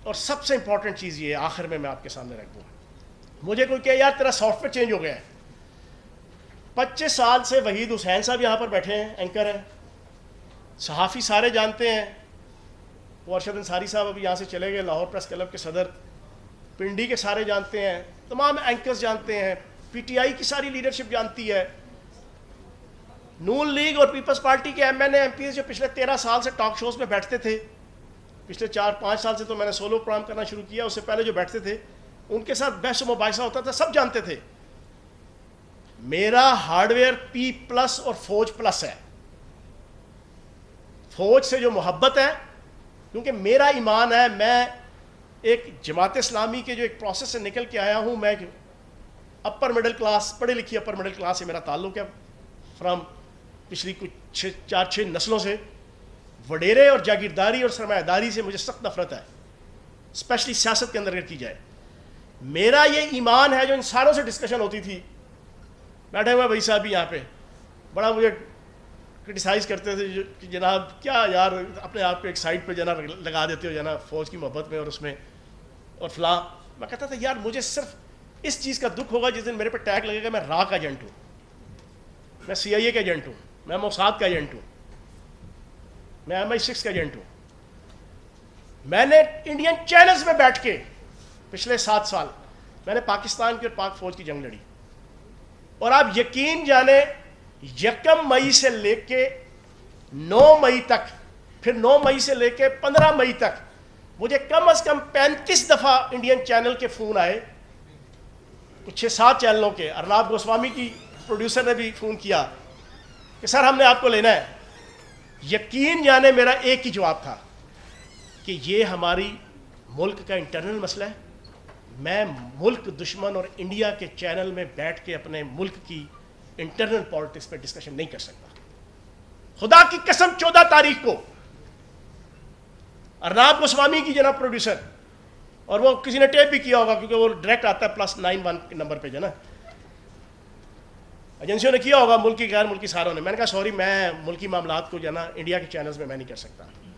اور سب سے امپورٹنٹ چیز یہ آخر میں آپ کے سامنے رکھ دوں، مجھے کوئی کہ یار تیرا سافٹ ویئر چینج ہو گیا ہے. 25 سال سے وحید حسین صاحب یہاں پر بیٹھے ہیں، اینکر ہیں، صحافی سارے جانتے ہیں. وہ ارشد انصاری صاحب ابھی یہاں سے چلے گئے، لاہور پریس کلب کے صدر. پنڈی کے سارے جانتے ہیں، تمام اینکرز جانتے ہیں، پی ٹی آئی کی ساری لیڈرشپ جانتی ہے. نون لیگ اور پیپلز پارٹی کے M N A M Ps جو پچھلے 13 سال سے ٹاک شوز میں بیٹھتے تھے، پچھلے 4-5 سال سے تو میں نے سولو پروگرام کرنا شروع کیا، اس سے پہلے جو بیٹھتے تھے ان کے ساتھ بحث و مباحثہ ہوتا تھا، سب جانتے تھے میرا ہارڈ ویئر پی پلس اور فوج پلس ہے. فوج سے جو محبت ہے، کیونکہ میرا ایمان ہے، میں ایک جماعت اسلامی کے جو ایک پروسیس سے نکل کے آیا ہوں. میں اپر مڈل کلاس، پڑھی لکھی اپر مڈل کلاس سے میرا تعلق ہے، فرام پچھلی کچھ 4-6 نسلوں سے. وڈیرے اور جاگیرداری اور سرمایہ داری سے مجھے سخت نفرت ہے، اسپیشلی سیاست کے اندر اگر کی جائے. میرا یہ ایمان ہے جو ان ساروں سے ڈسکشن ہوتی تھی، بیٹھے ہوئے بھائی صاحب بھی یہاں پہ بڑا مجھے کرٹیسائز کرتے تھے کہ جناب کیا یار اپنے آپ کو ایک سائڈ پہ جناب لگا دیتے ہو جناب فوج کی محبت میں اور اس میں اور فلاں. میں کہتا تھا یار مجھے صرف اس چیز کا دکھ ہوگا جس دن میرے پہ ٹیگ لگے گا میں را کا ایجنٹ ہوں، میں سی آئی اے کا ایجنٹ ہوں، میں موساد کا ایجنٹ ہوں، میں MI6 کا ایجنٹ ہوں. میں نے انڈین چینلز میں بیٹھ کے پچھلے 7 سال میں نے پاکستان کی اور پاک فوج کی جنگ لڑی. اور آپ یقین جانے 1 مئی سے لے کے 9 مئی تک، پھر 9 مئی سے لے کے 15 مئی تک مجھے کم از کم 35 دفعہ انڈین چینل کے فون آئے، کچھ 6-7 چینلوں کے. ارناب گوسوامی کی پروڈیوسر نے بھی فون کیا کہ سر ہم نے آپ کو لینا ہے. یقین جانے میرا ایک ہی جواب تھا کہ یہ ہماری ملک کا انٹرنل مسئلہ ہے. میں ملک دشمن اور انڈیا کے چینل میں بیٹھ کے اپنے ملک کی انٹرنل پالیٹکس پہ ڈسکشن نہیں کر سکتا. خدا کی قسم 14 تاریخ کو ارناب گوسوامی کی جناب پروڈیوسر، اور وہ کسی نے ٹیپ بھی کیا ہوگا کیونکہ وہ ڈائریکٹ آتا ہے +91 کے نمبر پہ جو نا، ایجنسیوں نے کیا ہوگا، ملکی غیر ملکی ساروں نے. میں نے کہا سوری میں ملکی معاملات کو جو ہے نا انڈیا کے چینلز میں نہیں کر سکتا.